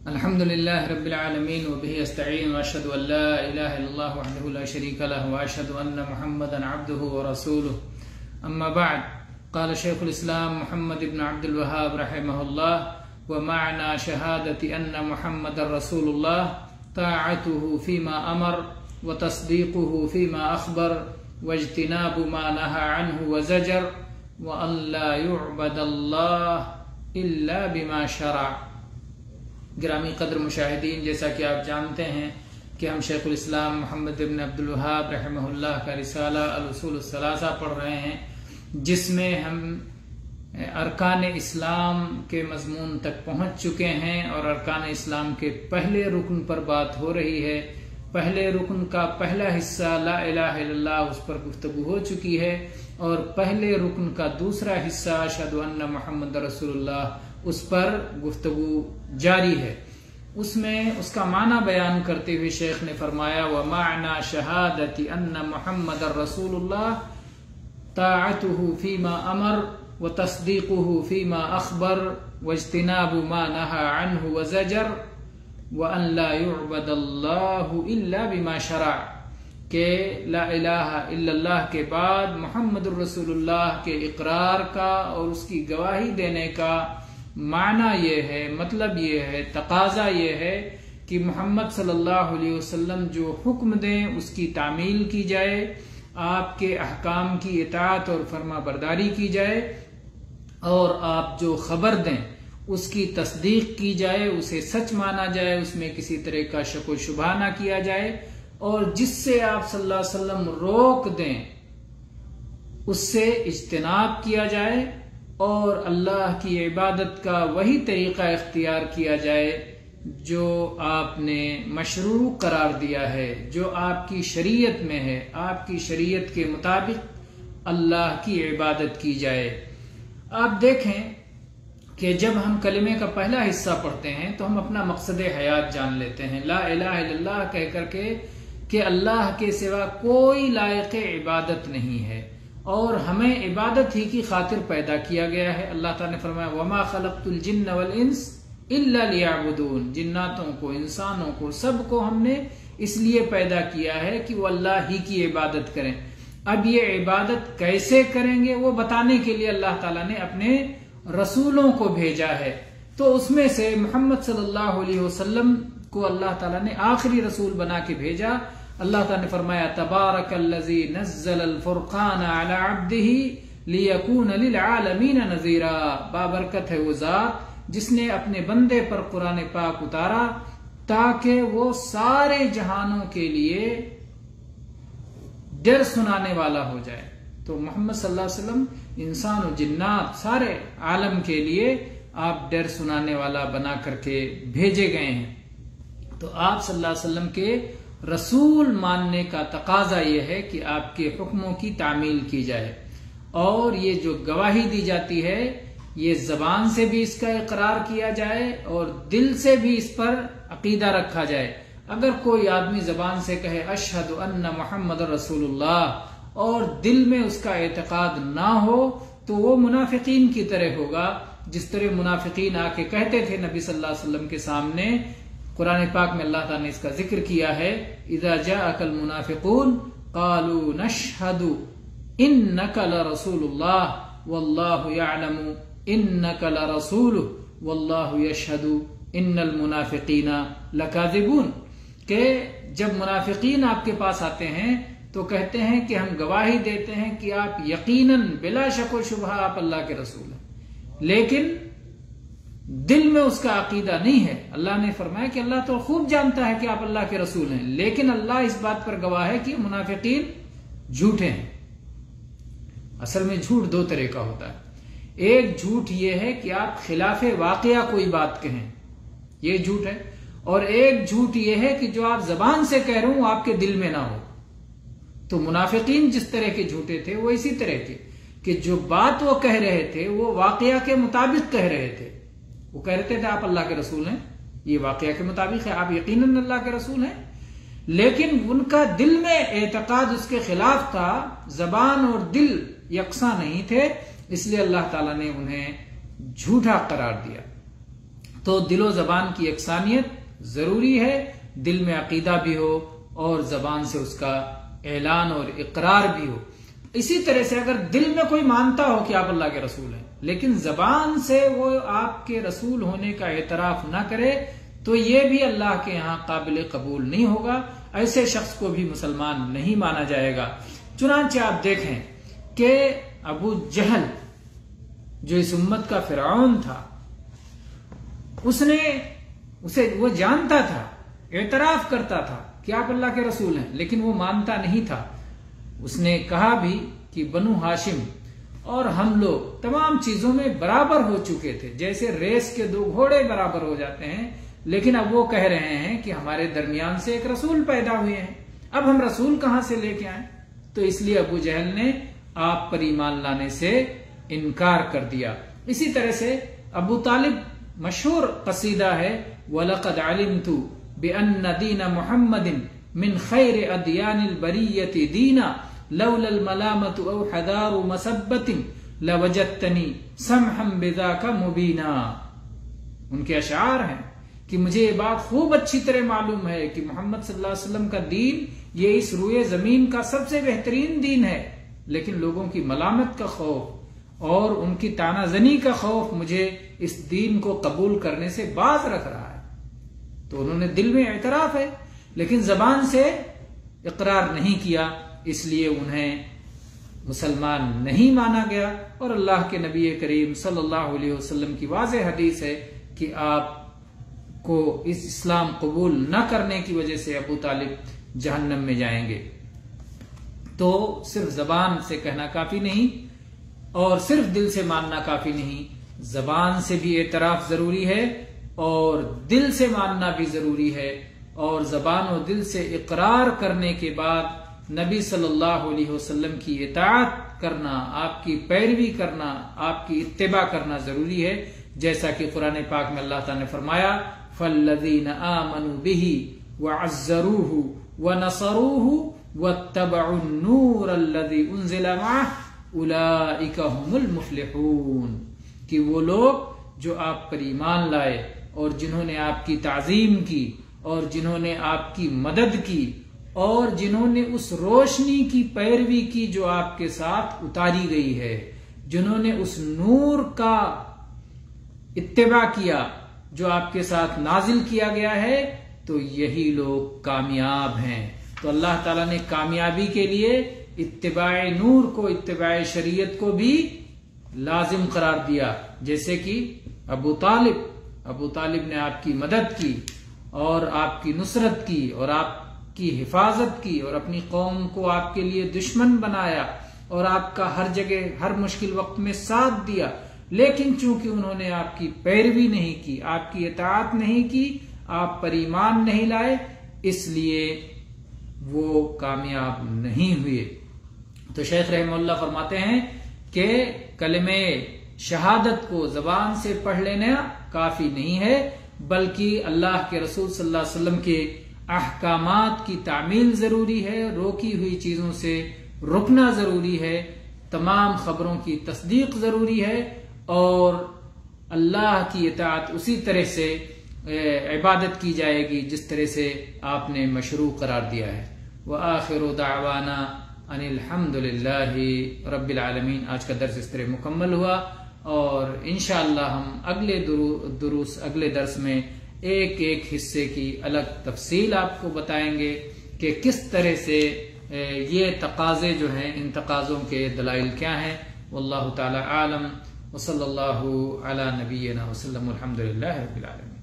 الحمد لله رب العالمين وبه استعين واشهد ان لا اله الا الله وحده لا شريك له واشهد ان محمدا عبده ورسوله. اما بعد، قال شيخ الاسلام محمد بن عبد الوهاب رحمه الله: ومعنى شهادة ان محمد رسول الله طاعته فيما امر وتصديقه فيما اخبر واجتناب ما نهى عنه وزجر وان لا يعبد الله الا بما شرع. گرامی قدر مشاہدین، جیسا کہ آپ جانتے ہیں کہ ہم شیخ الاسلام محمد بن عبد الوہاب رحمہ اللہ کا رسالہ الاصول الثلاثہ پڑھ رہے ہیں، جس میں ہم ارکان اسلام کے مضمون تک پہنچ چکے ہیں اور ارکان اسلام کے پہلے رکن پر بات ہو رہی ہے. پہلے رکن کا پہلا حصہ لا الہ الا اللہ، اس پر گفتگو ہو چکی ہے، اور پہلے رکن کا دوسرا حصہ اشہد ان محمد رسول اللہ، اس پر گفتگو جاری ہے. اس میں اس کا معنی بیان کرتے ہوئے شیخ نے فرمایا: وَمَعْنَى شَهَادَةِ أَنَّ مُحَمَّدَ رَسُولُ اللَّهِ طَاعَتُهُ فِيمَا أَمَرَ وَتَصْدِيقُهُ فِيمَا أَخْبَرَ وَاجْتِنَابُ مَا نَهَى عَنْهُ وَزَجَرَ وَأَنْ لَا يُعْبَدَ اللَّهُ إِلَّا بِمَا شَرَعَ، کہ لا الہ الا اللہ کے بعد محمد الرسول اللہ کے اقرار کا اور اس کی گواہی دینے کا معنی یہ ہے، مطلب یہ ہے، تقاضا یہ ہے کہ محمد صلی اللہ علیہ وسلم جو حکم دیں اس کی تعمیل کی جائے، آپ کے احکام کی اطاعت اور فرما برداری کی جائے، اور آپ جو خبر دیں اس کی تصدیق کی جائے، اسے سچ مانا جائے، اس میں کسی طرح کا شک و شبہ نہ کیا جائے، اور جس سے آپ صلی اللہ علیہ وسلم روک دیں اس سے اجتناب کیا جائے، اور اللہ کی عبادت کا وہی طریقہ اختیار کیا جائے جو آپ نے مشروع قرار دیا ہے، جو آپ کی شریعت میں ہے، آپ کی شریعت کے مطابق اللہ کی عبادت کی جائے. آپ دیکھیں کہ جب ہم کلمے کا پہلا حصہ پڑھتے ہیں تو ہم اپنا مقصد حیات جان لیتے ہیں، لا الہ الا اللہ کہہ کر کے کہ اللہ کے سوا کوئی لائق عبادت نہیں ہے، اور ہمیں عبادت ہی کی خاطر پیدا کیا گیا ہے. اللہ تعالیٰ نے فرمایا: وَمَا خَلَقْتُ الْجِنَّ وَالْإِنسَ إِلَّا لِيَعْبُدُونَ، جناتوں کو، انسانوں کو، سب کو ہم نے اس لیے پیدا کیا ہے کہ وہ اللہ ہی کی عبادت کریں. اب یہ عبادت کیسے کریں گے وہ بتانے کے لیے اللہ تعالیٰ نے اپنے رسولوں کو بھیجا ہے. تو اس میں سے محمد صلی اللہ علیہ وسلم کو اللہ تعالیٰ نے آخری رسول بنا کے بھیجا. اللہ تعالیٰ نے فرمایا: تبارک الذی نزل الفرقان علی عبدہ لیکون للعالمین نذیرا، بابرکت ہے وہ ذات جس نے اپنے بندے پر قرآن پاک اتارا تاکہ وہ سارے جہانوں کے لیے ڈر سنانے والا ہو جائے. تو محمد صلی اللہ علیہ وسلم انسان و جنات سارے عالم کے لیے آپ ڈر سنانے والا بنا کر کے بھیجے گئے ہیں. تو آپ صلی اللہ علیہ وسلم کے رسول ماننے کا تقاضا یہ ہے کہ آپ کے حکموں کی تعمیل کی جائے، اور یہ جو گواہی دی جاتی ہے یہ زبان سے بھی اس کا اقرار کیا جائے اور دل سے بھی اس پر عقیدہ رکھا جائے. اگر کوئی آدمی زبان سے کہے اشہد ان محمد رسول اللہ اور دل میں اس کا اعتقاد نہ ہو تو وہ منافقین کی طرح ہوگا، جس طرح منافقین آ کے کہتے تھے نبی صلی اللہ علیہ وسلم کے سامنے. قرآن پاک میں اللہ تعالیٰ نے اس کا ذکر کیا ہے: اذا جاءك المنافقون قالوا نشهد انك لرسول الله والله يعلم انك لرسوله والله يشهد ان المنافقین لکاذبون، کہ جب منافقین آپ کے پاس آتے ہیں تو کہتے ہیں کہ ہم گواہی دیتے ہیں کہ آپ یقیناً بلا شک و شبہ آپ اللہ کے رسول ہیں، لیکن دل میں اس کا عقیدہ نہیں ہے. اللہ نے فرمایا کہ اللہ تو خوب جانتا ہے کہ آپ اللہ کے رسول ہیں، لیکن اللہ اس بات پر گواہ ہے کہ منافقین جھوٹے ہیں. اصل میں جھوٹ دو طرح کا ہوتا ہے. ایک جھوٹ یہ ہے کہ آپ خلاف واقعہ کوئی بات کہیں، یہ جھوٹ ہے، اور ایک جھوٹ یہ ہے کہ جو آپ زبان سے کہہ رہے ہوں آپ کے دل میں نہ ہو. تو منافقین جس طرح کے جھوٹے تھے وہ اسی طرح کے کہ جو بات وہ کہہ رہے تھے وہ واقعہ کے مطابق کہہ رہے تھے. وہ کہہ رہے تھے آپ اللہ کے رسول ہیں، یہ واقعہ کے مطابق ہے، آپ یقیناً اللہ کے رسول ہیں، لیکن ان کا دل میں اعتقاد اس کے خلاف تھا، زبان اور دل یکساں نہیں تھے، اس لیے اللہ تعالیٰ نے انہیں جھوٹا قرار دیا. تو دل و زبان کی یکسانیت ضروری ہے، دل میں عقیدہ بھی ہو اور زبان سے اس کا اعلان اور اقرار بھی ہو۔ اسی طرح سے اگر دل میں کوئی مانتا ہو کہ آپ اللہ کے رسول ہیں لیکن زبان سے وہ آپ کے رسول ہونے کا اعتراف نہ کرے تو یہ بھی اللہ کے یہاں قابل قبول نہیں ہوگا، ایسے شخص کو بھی مسلمان نہیں مانا جائے گا۔ چنانچہ آپ دیکھیں کہ ابو جہل جو اس امت کا فرعون تھا، وہ جانتا تھا، اعتراف کرتا تھا کہ آپ اللہ کے رسول ہیں، لیکن وہ مانتا نہیں تھا۔ اس نے کہا بھی کہ بنو ہاشم اور ہم لوگ تمام چیزوں میں برابر ہو چکے تھے، جیسے ریس کے دو گھوڑے برابر ہو جاتے ہیں، لیکن اب وہ کہہ رہے ہیں کہ ہمارے درمیان سے ایک رسول پیدا ہوئے ہیں، اب ہم رسول کہاں سے لے کے آئیں؟ تو اس لیے ابو جہل نے آپ پر ایمان لانے سے انکار کر دیا۔ اسی طرح سے ابو طالب مشہور قصیدہ ہے وَلَقَدْ عَلِمْتُ بِأَنَّ دِينَ مُحَمَّدٍ مِّن خَيْرِ أَدْيَانِ الْبَرِيَّةِ دِينًا لَوْلَا الْمَلَامَةُ أَوْ حَذَارُ مَسَبَّةٍ لَوَجَدْتَنِي سَمْحًا بِذَاكَ مُبِينًا۔ ان کے اشعار ہیں کہ مجھے یہ بات خوب اچھی طرح معلوم ہے کہ محمد صلی اللہ علیہ وسلم کا دین یہ اس روئے زمین کا سب سے بہترین دین ہے، لیکن لوگوں کی ملامت کا خوف اور ان کی تانا زنی کا خوف مجھے اس دین کو قبول کرنے سے باز رکھ رہا ہے۔ تو انہوں نے دل میں اعتراف ہے لیکن زبان سے اقرار نہیں کیا، اس لیے انہیں مسلمان نہیں مانا گیا۔ اور اللہ کے نبی کریم صلی اللہ علیہ وسلم کی واضح حدیث ہے کہ آپ کو اس اسلام قبول نہ کرنے کی وجہ سے ابو طالب جہنم میں جائیں گے۔ تو صرف زبان سے کہنا کافی نہیں اور صرف دل سے ماننا کافی نہیں، زبان سے بھی اعتراف ضروری ہے اور دل سے ماننا بھی ضروری ہے، اور زبان و دل سے اقرار کرنے کے بعد نبی صلی اللہ علیہ وسلم کی اطاعت کرنا، آپ کی پیروی کرنا، آپ کی اتباع کرنا ضروری ہے، جیسا کہ قرآن پاک میں اللہ تعالیٰ نے فرمایا فَالَّذِينَ آمَنُوا بِهِ وَعَزَّرُوهُ وَنَصَرُوهُ وَاتَّبَعُوا النُّورَ الَّذِي أُنزِلَ مَعَهُ أُولَئِكَ هُمُ الْمُفْلِحُونَ کہ وہ لوگ جو آپ پر ایمان لائے اور جنہوں نے آپ کی تعظیم کی اور جنہوں نے آپ کی مدد کی اور جنہوں نے اس روشنی کی پیروی کی جو آپ کے ساتھ اتاری گئی ہے، جنہوں نے اس نور کا اتباع کیا جو آپ کے ساتھ نازل کیا گیا ہے، تو یہی لوگ کامیاب ہیں۔ تو اللہ تعالیٰ نے کامیابی کے لیے اتباع نور کو، اتباع شریعت کو بھی لازم قرار دیا، جیسے کہ ابو طالب نے آپ کی مدد کی اور آپ کی نصرت کی اور آپ کی حفاظت کی اور اپنی قوم کو آپ کے لیے دشمن بنایا اور آپ کا ہر جگہ ہر مشکل وقت میں ساتھ دیا، لیکن چونکہ انہوں نے آپ کی پیروی نہیں کی، آپ کی اطاعت نہیں کی، آپ پر ایمان نہیں لائے، اس لیے وہ کامیاب نہیں ہوئے۔ تو شیخ رحمہ اللہ فرماتے ہیں کہ کلمہ شہادت کو زبان سے پڑھ لینا کافی نہیں ہے، بلکہ اللہ کے رسول صلی اللہ علیہ وسلم کے احکامات کی تعمیل ضروری ہے، روکی ہوئی چیزوں سے رکنا ضروری ہے، تمام خبروں کی تصدیق ضروری ہے، اور اللہ کی اطاعت اسی طرح سے عبادت کی جائے گی جس طرح سے آپ نے مشروع قرار دیا ہے۔ وآخر دعوانا ان الحمد للہ رب العالمین۔ آج کا درس اس طرح مکمل ہوا، اور انشاءاللہ ہم اگلے درس میں ایک ایک حصے کی الگ تفصیل آپ کو بتائیں گے کہ کس طرح سے یہ تقاضے جو ہیں، ان تقاضوں کے دلائل کیا ہیں۔ واللہ تعالی عالم، وصلی اللہ علی نبینا وسلم، الحمد للہ رب العالمین۔